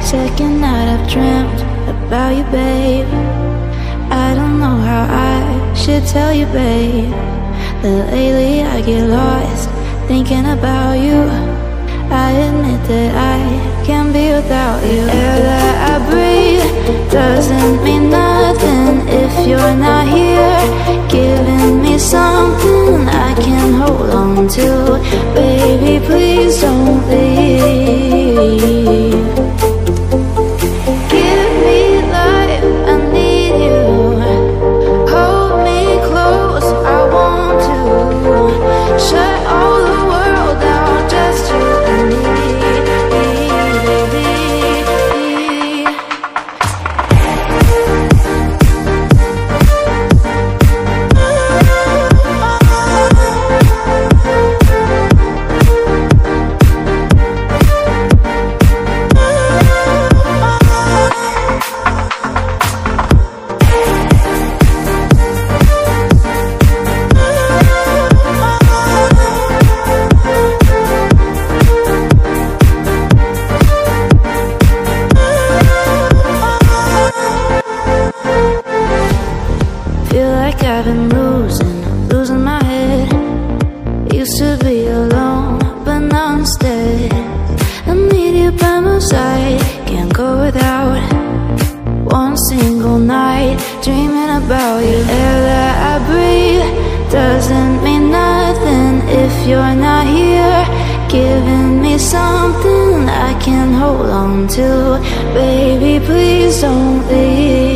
Second night I've dreamt about you, babe. I don't know how I should tell you, babe, that lately I get lost thinking about you. I admit that I can't be without you. The air that I breathe doesn't mean nothing if you're not here, giving me something I can hold on to. Baby, please don't leave. Give me life, I need you. Hold me close, I want to. Shut all the world down, just you and me, baby. Feel like I've been losing my head. Used to be alone, but now instead I need you by my side. Can't go without one single night dreaming about you. Air that I breathe doesn't mean nothing if you're not here, giving me something I can hold on to. Baby, please don't leave.